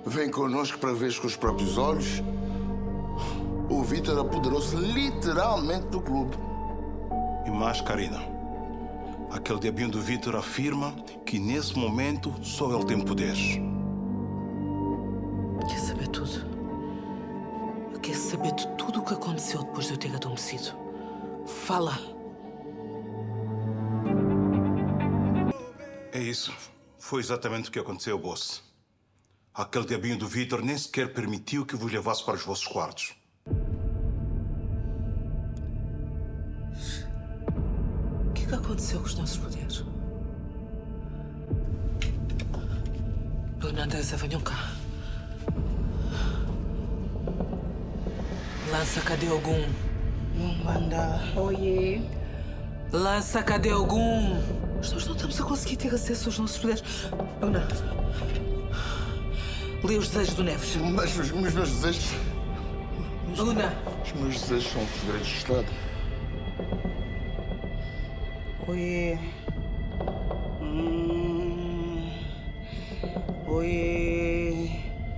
vem connosco para ver com os próprios olhos. O Vitor apoderou-se literalmente do clube. E mais, Karina, aquele diabinho do Vitor afirma que nesse momento só ele tem poderes. Quer saber tudo? Quer saber de tudo o que aconteceu depois de eu ter adormecido? Fala! É isso. Foi exatamente o que aconteceu, boss. Aquele diabinho do Vitor nem sequer permitiu que vos levasse para os vossos quartos. O que aconteceu com os nossos poderes? Dona Andressa, venham cá. Lança, cadê algum? Manda. Oiê. Lança, cadê algum? Nós não estamos a conseguir ter acesso aos nossos poderes. Luna, lê os desejos do Neves. Mas os meus desejos... Luna. Os meus desejos são segredos de Estado. Oiê. Oiê.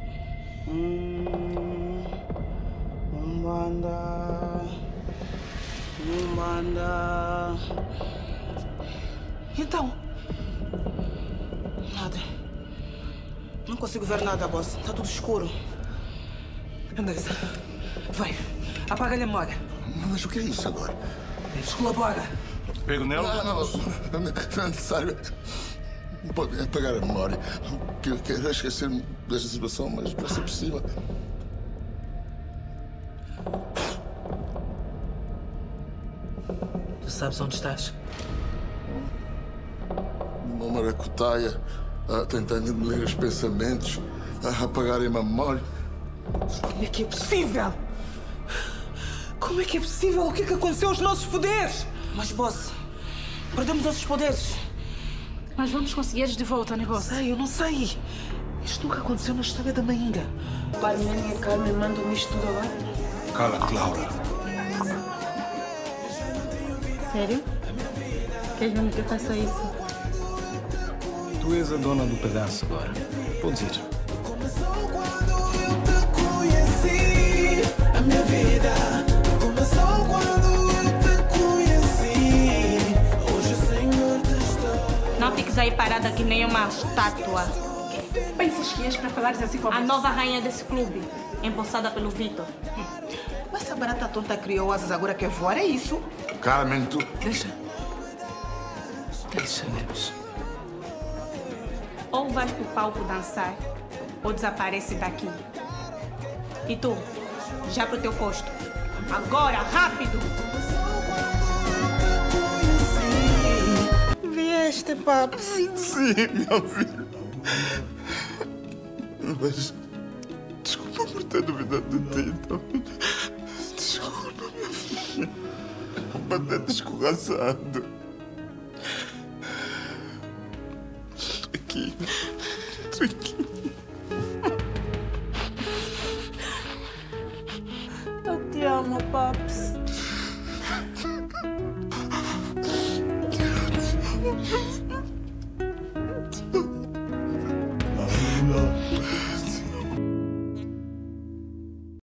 Manda. Manda. Então? Nada. Não consigo ver nada, boss. Tá tudo escuro. Andressa, vai. Apaga-lhe a memória. Mas o que é isso agora? Neves, colabora. Pego nela? Não é necessário. Pode apagar a memória. Que eu quero esquecer-me desta situação, mas vai ser possível. Tu sabes onde estás? Uma maracutaia, tentando me ler os pensamentos, a apagarem-me a memória. Como é que é possível? Como é que é possível? O que é que aconteceu aos nossos poderes? Mas, boss, perdemos nossos poderes. Mas vamos conseguir-os de volta, né, boss? Eu não sei. Isto nunca aconteceu na história da Mainga. Parmen e Carmen mandam isto tudo agora. Cala-te, Laura. Sério? Queres mesmo que eu faça isso? Tu és a dona do pedaço agora. Podes ir. Começou quando eu te conheci. A minha vida começou quando eu te conheci. Hoje o Senhor te está. Não fiques aí parada que nem uma estátua. Pensas que és para falares assim com A nova rainha desse clube, empossada pelo Vitor. Mas essa barata tonta criou asas agora quer voar, é isso? Carmen, tu... Deixa, Neves. Ou vais pro palco dançar, ou desaparece daqui. E tu, já pro teu posto. Agora, rápido! Vieste, papo. Sim, minha filha. Mas... Desculpa por ter duvidado de ti, então. Desculpa, minha filha. Por ter te escorraçado. Aqui. Eu te amo, papo.